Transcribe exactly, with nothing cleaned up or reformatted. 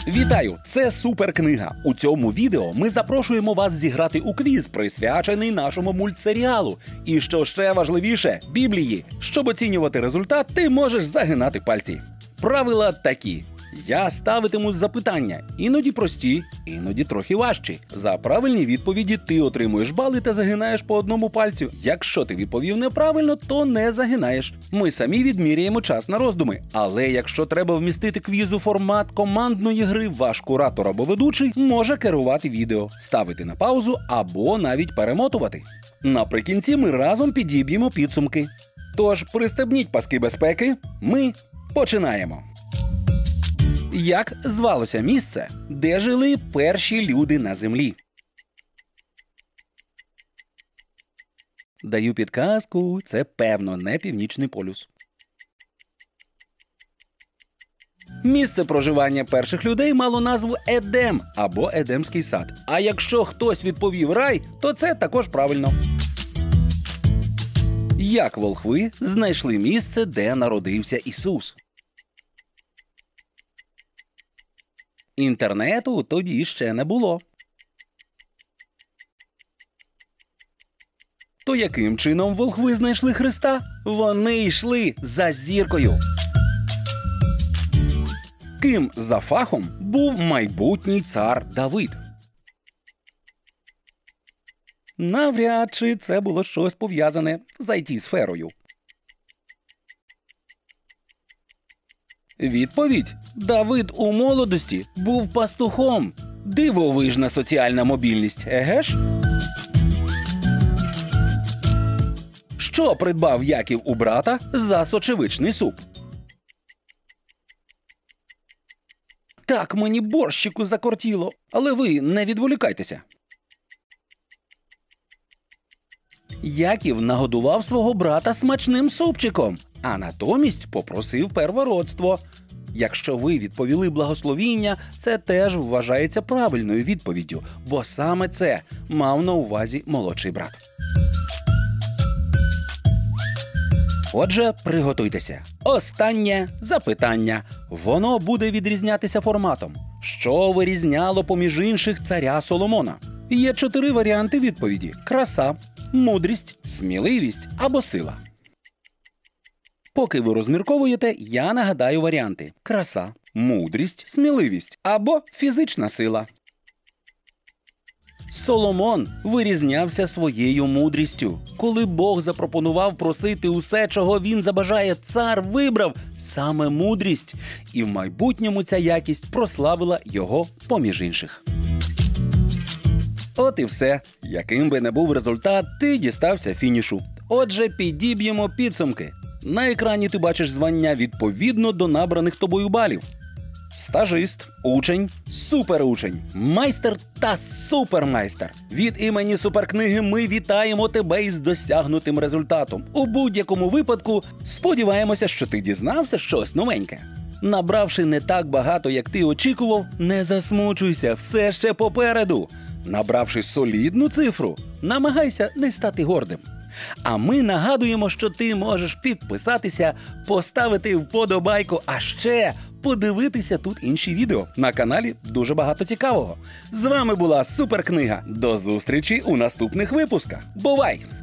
Вітаю! Це суперкнига. У цьому відео ми запрошуємо вас зіграти у квіз, присвячений нашому мультсеріалу. І що ще важливіше – Біблії. Щоб оцінювати результат, ти можеш загинати пальці. Правила такі. Я ставитиму запитання, іноді прості, іноді трохи важчі. За правильні відповіді ти отримуєш бали та загинаєш по одному пальцю. Якщо ти відповів неправильно, то не загинаєш. Ми самі відміряємо час на роздуми. Але якщо треба вмістити квіз у формат командної гри, ваш куратор або ведучий може керувати відео, ставити на паузу або навіть перемотувати. Наприкінці ми разом підіб'ємо підсумки. Тож пристебніть паски безпеки, ми починаємо. Як звалося місце, де жили перші люди на землі? Даю підказку, це певно не Північний полюс. Місце проживання перших людей мало назву Едем або Едемський сад. А якщо хтось відповів рай, то це також правильно. Як волхви знайшли місце, де народився Ісус? Інтернету тоді ще не було. То яким чином волхви знайшли Христа? Вони йшли за зіркою. Ким за фахом був майбутній цар Давид? Навряд чи це було щось пов'язане з ай ті-сферою. Відповідь. Давид у молодості був пастухом. Дивовижна соціальна мобільність, еге ж? Що придбав Яків у брата за сочевичний суп? Так, мені борщику закортіло, але ви не відволікайтеся. Яків нагодував свого брата смачним супчиком, а натомість попросив первородство. Якщо ви відповіли благословіння, це теж вважається правильною відповіддю, бо саме це мав на увазі молодший брат. Отже, приготуйтеся. Останнє запитання. Воно буде відрізнятися форматом. Що вирізняло поміж інших царя Соломона? Є чотири варіанти відповіді – краса, мудрість, сміливість або сила. Поки ви розмірковуєте, я нагадаю варіанти – краса, мудрість, сміливість або фізична сила. Соломон вирізнявся своєю мудрістю. Коли Бог запропонував просити усе, чого він забажає, цар вибрав саме мудрість. І в майбутньому ця якість прославила його поміж інших. От і все. Яким би не був результат, ти дістався фінішу. Отже, підіб'ємо підсумки. На екрані ти бачиш звання відповідно до набраних тобою балів. Стажист, учень, суперучень, майстер та супермайстер. Від імені суперкниги ми вітаємо тебе із досягнутим результатом. У будь-якому випадку сподіваємося, що ти дізнався щось новеньке. Набравши не так багато, як ти очікував, не засмучуйся, все ще попереду. Набравши солідну цифру, намагайся не стати гордим. А ми нагадуємо, що ти можеш підписатися, поставити вподобайку, а ще подивитися тут інші відео. На каналі дуже багато цікавого. З вами була Суперкнига. До зустрічі у наступних випусках. Бувай!